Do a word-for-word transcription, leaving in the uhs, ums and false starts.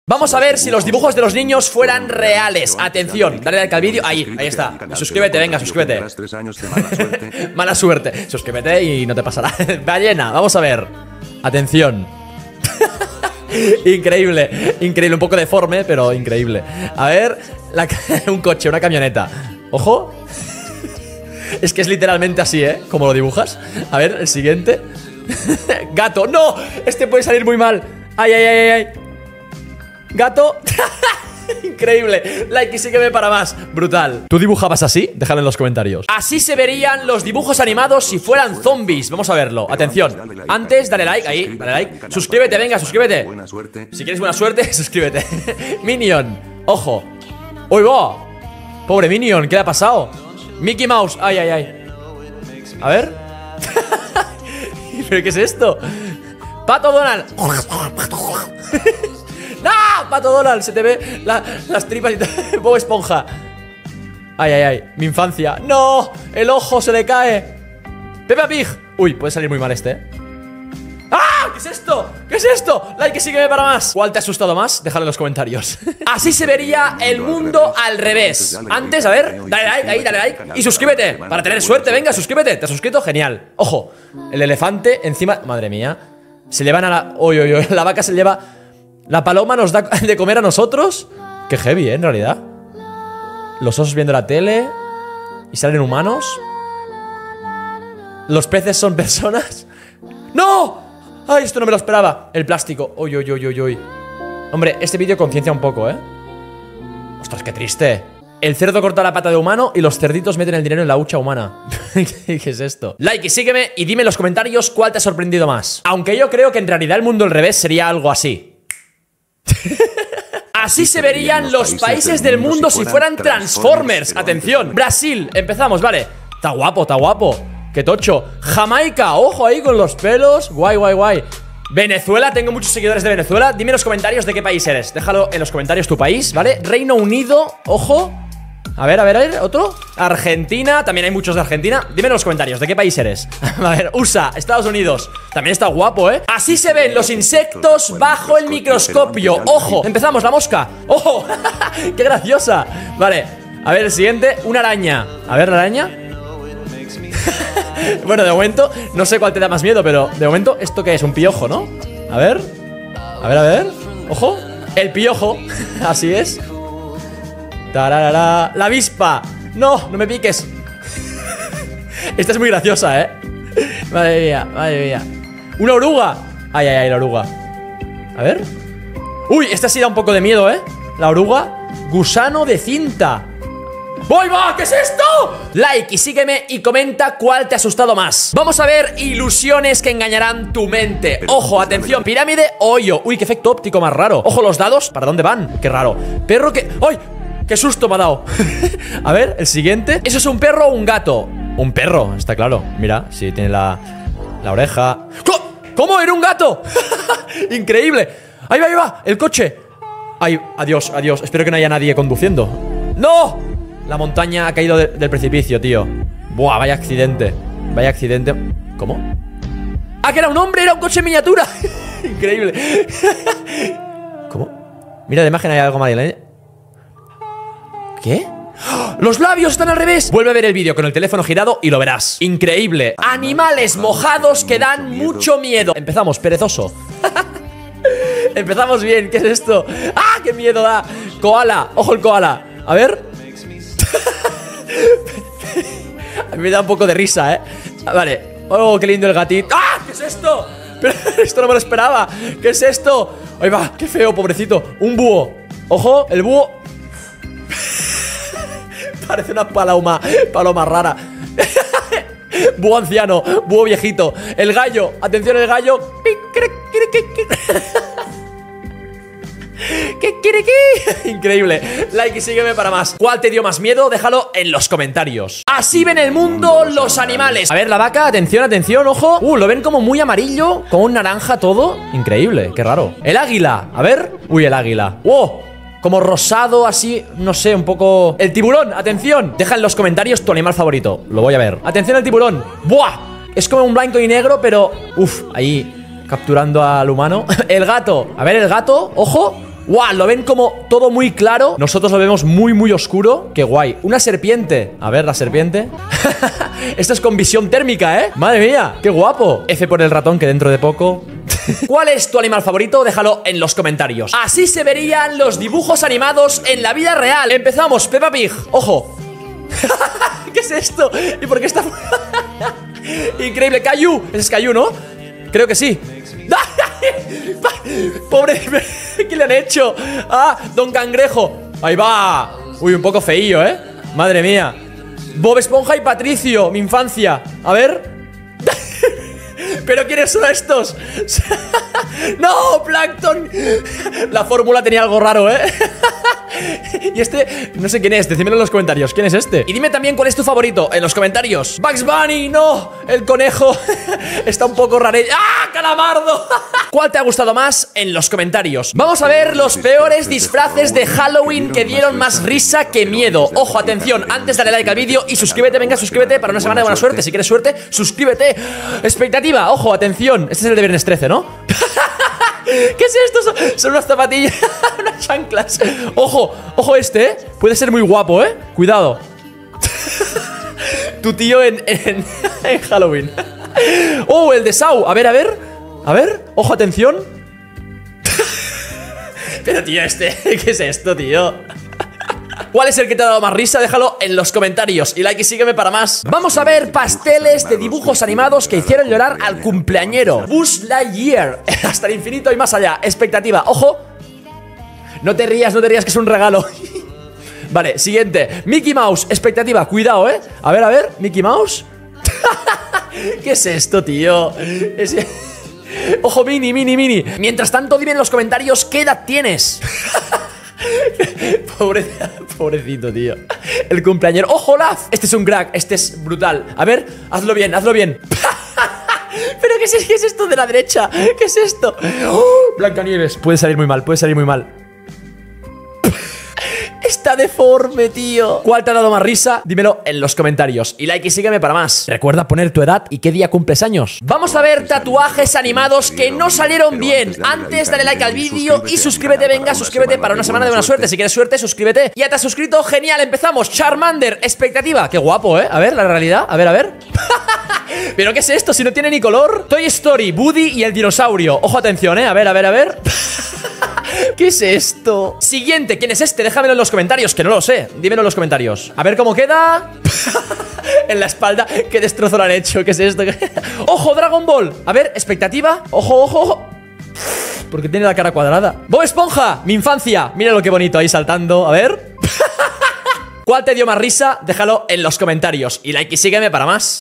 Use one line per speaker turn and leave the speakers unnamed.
Vamos a ver si los dibujos de los niños fueran reales. Atención, dale like al vídeo. Ahí, ahí está. Suscríbete, venga, suscríbete. Mala suerte. Suscríbete y no te pasará. Ballena, vamos a ver. Atención. Increíble, increíble. Un poco deforme, pero increíble. A ver, la, un coche, una camioneta. Ojo. Es que es literalmente así, ¿eh? Como lo dibujas. A ver, el siguiente. Gato, no. Este puede salir muy mal. Ay, ay, ay, ay. Gato. Increíble. Like y sígueme para más. Brutal. ¿Tú dibujabas así? Déjalo en los comentarios. Así se verían los dibujos animados si fueran zombies. Vamos a verlo. Atención. Antes, dale like. Ahí, dale like. Suscríbete, venga, suscríbete. Si quieres buena suerte, suscríbete. Minion. Ojo. ¡Uy, va! Pobre Minion, ¿qué le ha pasado? Mickey Mouse. Ay, ay, ay. A ver. ¿Pero qué es esto? Pato Donald. ¡No! Pato Donald, se te ve la, las tripas y todo. Bob Esponja. Ay, ay, ay, mi infancia. ¡No! El ojo se le cae. Peppa Pig. Uy, puede salir muy mal este, ¿eh? ¡Ah! ¿Qué es esto? ¿Qué es esto? Like y sígueme para más. ¿Cuál te ha asustado más? Déjalo en los comentarios. Así se vería el mundo al revés. Antes, a ver, dale like, ahí, dale like. Y suscríbete, para tener suerte, venga, suscríbete. ¿Te has suscrito? Genial. Ojo, el elefante encima. Madre mía. Se llevan a la... Uy, uy, uy, la vaca se lleva... La paloma nos da de comer a nosotros. Qué heavy, ¿eh? En realidad. Los osos viendo la tele. Y salen humanos. Los peces son personas. ¡No! ¡Ay, esto no me lo esperaba! El plástico. Uy, uy, uy, uy, uy. Hombre, este vídeo conciencia un poco, ¿eh? Ostras, qué triste. El cerdo corta la pata de humano y los cerditos meten el dinero en la hucha humana. ¿Qué es esto? Like y sígueme y dime en los comentarios cuál te ha sorprendido más. Aunque yo creo que en realidad el mundo al revés sería algo así. Así se verían los países del mundo si fueran Transformers. Atención, Brasil, empezamos, vale. Está guapo, está guapo. Qué tocho. Jamaica, ojo ahí con los pelos. Guay, guay, guay. Venezuela, tengo muchos seguidores de Venezuela. Dime en los comentarios de qué país eres. Déjalo en los comentarios tu país, ¿vale? Reino Unido, ojo. A ver, a ver, a ver, otro. Argentina, también hay muchos de Argentina. Dime en los comentarios, ¿de qué país eres? A ver, U S A, Estados Unidos. También está guapo, ¿eh? Así se ven los insectos bajo el microscopio. ¡Ojo! Empezamos, la mosca. ¡Ojo! ¡Qué graciosa! Vale, a ver, el siguiente, una araña. A ver, la araña. Bueno, de momento, no sé cuál te da más miedo, pero de momento, ¿esto qué es? Un piojo, ¿no? A ver. A ver, a ver. Ojo. El piojo. Así es. Tararara. La avispa. No, no me piques. Esta es muy graciosa, ¿eh? Madre mía, madre mía. Una oruga. Ay, ay, ay, la oruga. A ver. Uy, esta sí da un poco de miedo, ¿eh? La oruga. Gusano de cinta. ¡Voy, va! ¿Qué es esto? Like y sígueme y comenta cuál te ha asustado más. Vamos a ver ilusiones que engañarán tu mente. Ojo, atención, pirámide, hoyo. Uy, qué efecto óptico más raro. Ojo, los dados, ¿para dónde van? Qué raro. Perro que... ¡Ay! ¡Qué susto me ha dado! A ver, el siguiente. ¿Eso es un perro o un gato? Un perro, está claro. Mira, sí, tiene la, la oreja. ¿Cómo? ¿Cómo? ¡Era un gato! Increíble. Ahí va, ahí va, el coche. Ay, adiós, adiós. Espero que no haya nadie conduciendo. ¡No! La montaña ha caído de, del precipicio, tío. Buah, vaya accidente. Vaya accidente. ¿Cómo? ¡Ah, que era un hombre! ¡Era un coche en miniatura! Increíble. ¿Cómo? Mira la imagen, hay algo mal. ¿Qué? ¡Los labios están al revés! Vuelve a ver el vídeo con el teléfono girado y lo verás. Increíble. Animales mojados que dan mucho miedo. Empezamos, perezoso. Empezamos bien, ¿qué es esto? ¡Ah, qué miedo da! Koala, ojo el koala. A ver. A mí me da un poco de risa, ¿eh? Vale. Oh, qué lindo el gatito. ¡Ah! ¿Qué es esto? Pero esto no me lo esperaba. ¿Qué es esto? Ahí va, qué feo, pobrecito. Un búho. Ojo, el búho. Parece una paloma, paloma rara. Búho anciano, búho viejito. El gallo, atención el gallo. ¿Qué quiere qué? Increíble. Like y sígueme para más. ¿Cuál te dio más miedo? Déjalo en los comentarios. Así ven el mundo los animales. A ver la vaca, atención, atención, ojo. Uh, lo ven como muy amarillo, como un naranja todo. Increíble, qué raro. El águila, a ver. Uy, el águila. ¡Wow! Como rosado, así, no sé, un poco... El tiburón, atención. Deja en los comentarios tu animal favorito. Lo voy a ver. Atención al tiburón. ¡Buah! Es como un blanco y negro, pero... Uf, ahí capturando al humano. El gato. A ver, el gato, ojo. ¡Guau! Lo ven como todo muy claro. Nosotros lo vemos muy, muy oscuro. ¡Qué guay! Una serpiente. A ver, la serpiente. Esto es con visión térmica, ¿eh? ¡Madre mía! ¡Qué guapo! F por el ratón, que dentro de poco... ¿Cuál es tu animal favorito? Déjalo en los comentarios. Así se verían los dibujos animados en la vida real. Empezamos, Peppa Pig. ¡Ojo! ¿Qué es esto? ¿Y por qué está...? Increíble, Caillou. Ese es Caillou, ¿no? Creo que sí. Pobre, ¿qué le han hecho? Ah, Don Cangrejo. Ahí va. Uy, un poco feillo, ¿eh? Madre mía. Bob Esponja y Patricio, mi infancia. A ver. ¿Pero quiénes son estos? ¡No, Plankton! La fórmula tenía algo raro, ¿eh? Y este, no sé quién es, decímelo en los comentarios. ¿Quién es este? Y dime también cuál es tu favorito en los comentarios. Bugs Bunny, no, el conejo está un poco raro. ¡Ah, Calamardo! ¿Cuál te ha gustado más en los comentarios? Vamos a ver los peores disfraces de Halloween que dieron más risa que miedo. Ojo, atención, antes dale like al vídeo y suscríbete, venga, suscríbete para una semana de buena suerte. Si quieres suerte, suscríbete. Expectativa, ojo, atención. Este es el de viernes trece, ¿no? ¿Qué es esto? Son, son unas zapatillas, unas chanclas. Ojo, ojo este, ¿eh? Puede ser muy guapo, ¿eh? Cuidado. Tu tío en, en, en Halloween. Oh, el de Sau. A ver, a ver. A ver, ojo, atención. Pero tío, este, ¿qué es esto, tío? ¿Cuál es el que te ha dado más risa? Déjalo en los comentarios y like y sígueme para más. Vamos a ver pasteles de dibujos animados que hicieron llorar al cumpleañero. Buzz Lightyear, hasta el infinito y más allá. Expectativa, ojo. No te rías, no te rías, que es un regalo. Vale, siguiente, Mickey Mouse, expectativa, cuidado, eh. A ver, a ver, Mickey Mouse. ¿Qué es esto, tío? Es... Ojo, Mini, Mini, Mini. Mientras tanto, dime en los comentarios qué edad tienes. Pobre, pobrecito, tío. El cumpleañero. ¡Ojo, Olaf! Este es un crack, este es brutal. A ver, hazlo bien, hazlo bien. ¿Pero qué es, qué es esto de la derecha? ¿Qué es esto? ¡Oh! Blancanieves. Puede salir muy mal, puede salir muy mal. Está deforme, tío. ¿Cuál te ha dado más risa? Dímelo en los comentarios. Y like y sígueme para más. Recuerda poner tu edad y qué día cumples años. Vamos a ver tatuajes animados que no salieron bien. Antes, dale like al vídeo y suscríbete, venga, suscríbete para una semana de buena suerte. Si quieres suerte, suscríbete. Ya te has suscrito, genial, empezamos. Charmander, expectativa. Qué guapo, ¿eh? A ver, la realidad, a ver, a ver. ¿Pero qué es esto? Si no tiene ni color. Toy Story, Woody y el dinosaurio. Ojo, atención, ¿eh? A ver, a ver, a ver. ¿Qué es esto? Siguiente, ¿quién es este? Déjamelo en los comentarios, que no lo sé. Dímelo en los comentarios. A ver cómo queda. En la espalda. ¿Qué destrozo lo han hecho? ¿Qué es esto? ¡Ojo, Dragon Ball! A ver, expectativa. Ojo, ojo, ojo. Porque tiene la cara cuadrada. Bob Esponja, mi infancia. Mira lo que bonito ahí saltando. A ver. ¿Cuál te dio más risa? Déjalo en los comentarios. Y like y sígueme para más.